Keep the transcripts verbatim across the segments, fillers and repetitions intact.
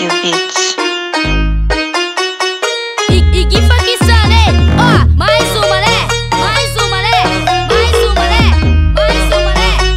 Áudio Beats. E, e que funk insano, ó, mais uma, né? Mais uma, né? Mais uma, né? Mais uma,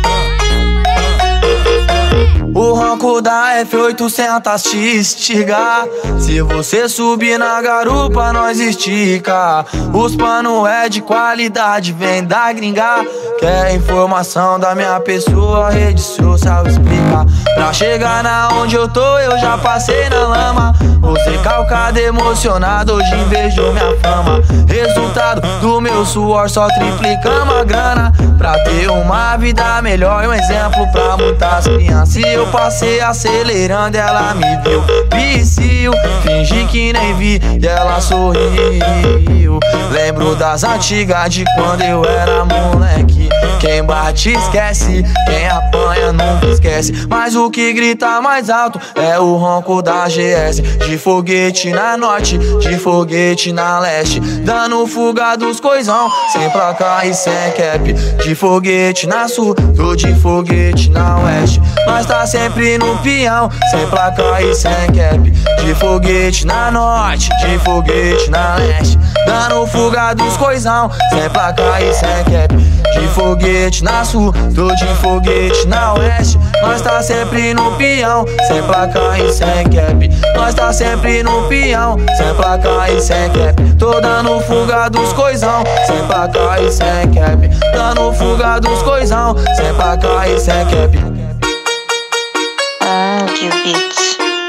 né? O ronco da F oitocentos te instiga. Se você subir na garupa, nós estica. Os pano é de qualidade, vem da gringa. Quer informação da minha pessoa, rede social explica. Pra chegar na onde eu tô, eu já passei na lama. Você calcado, emocionado, hoje invejo minha fama. Resultado do meu suor, só triplicamos a grana. Pra ter uma vida melhor e um exemplo pra muitas crianças. E eu passei acelerando, ela me viu. Vicio, fingi que nem vi e ela sorriu. Lembro das antigas de quando eu era moleque. Quem bate esquece, quem apanha nunca esquece. Mas o que grita mais alto é o ronco da G S. De foguete na norte, de foguete na leste. Dando fuga dos coisão, sem placa e sem cap. De foguete na sul, tô de foguete na oeste. Nós tá sempre no peão, sem placa e sem cap. De foguete na norte, de foguete na leste. Dando fuga dos coisão, sem placa e sem cap. De foguete na sul, tô de foguete na oeste. Nós tá sempre no peão, sem placa e sem cap. Nós tá sempre no peão, sem placa e sem cap. Tô dando fuga dos coisão, sem placa e sem cap. Dando fuga dos coisão, sem placa e sem cap. Áudio Beats.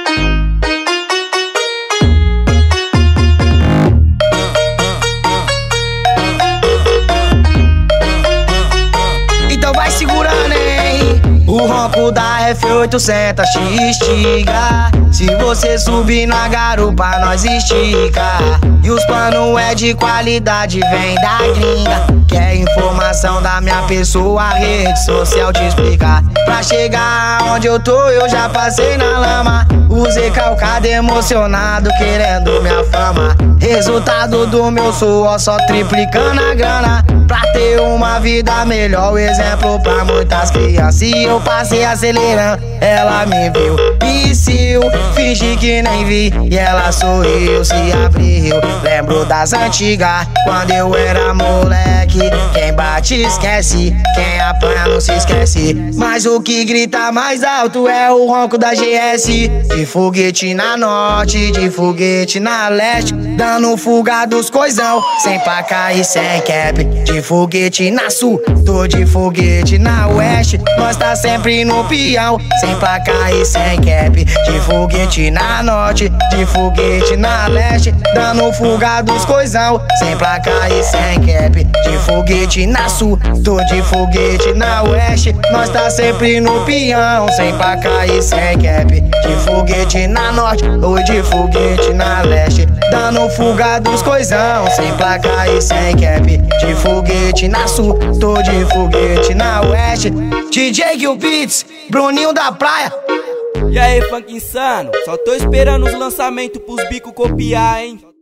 Então vai segurando, hein? O ronco da F oitocentos te instiga. Se você subir na garupa, nós estica. E os pano é de qualidade, vem da gringa. Quer informação da minha pessoa, a rede social te explica. Pra chegar onde eu tô, eu já passei na lama. Usei calcado, emocionado, querendo minha fama. Resultado do meu suor, só triplicando a grana. Pra ter uma vida melhor, o exemplo pra muitas crianças. E eu passei acelerando, ela me viu. Vicio, fingi que nem vi e ela sorriu, se abriu. Lembro das antigas, quando eu era moleque. Quem bate esquece, quem apanha não se esquece. Mas o que grita mais alto é o ronco da G S. De foguete na norte, de foguete na leste. Dando fuga dos coisão, sem placa e sem cap. De foguete na sul, tô de foguete na oeste. Nós tá sempre no peão, sem placa e sem cap. De foguete na norte, de foguete na leste. Dando fuga dos coisão, sem placa e sem cap. De foguete na sul, tô de foguete na oeste. Nós tá sempre no peão, sem placa e sem cap. De foguete na norte, ou de foguete na leste. Dando fuga dos coisão, sem placa e sem cap. De foguete na sul, tô de foguete na oeste. D J Gil Beats, Bruninho da Praia. E aí, funk insano? Só tô esperando os lançamentos pros bico copiar, hein?